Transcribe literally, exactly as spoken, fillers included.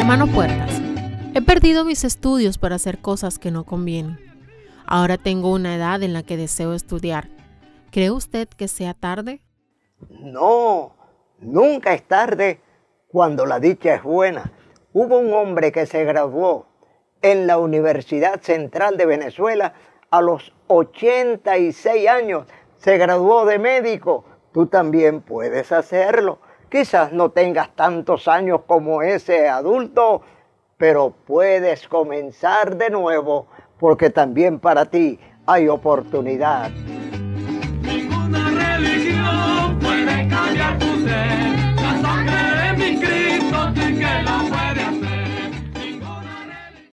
Hermano Puertas, he perdido mis estudios para hacer cosas que no convienen. Ahora tengo una edad en la que deseo estudiar. ¿Cree usted que sea tarde? No, nunca es tarde cuando la dicha es buena. Hubo un hombre que se graduó en la Universidad Central de Venezuela a los ochenta y seis años. Se graduó de médico. Tú también puedes hacerlo. Quizás no tengas tantos años como ese adulto, pero puedes comenzar de nuevo porque también para ti hay oportunidad.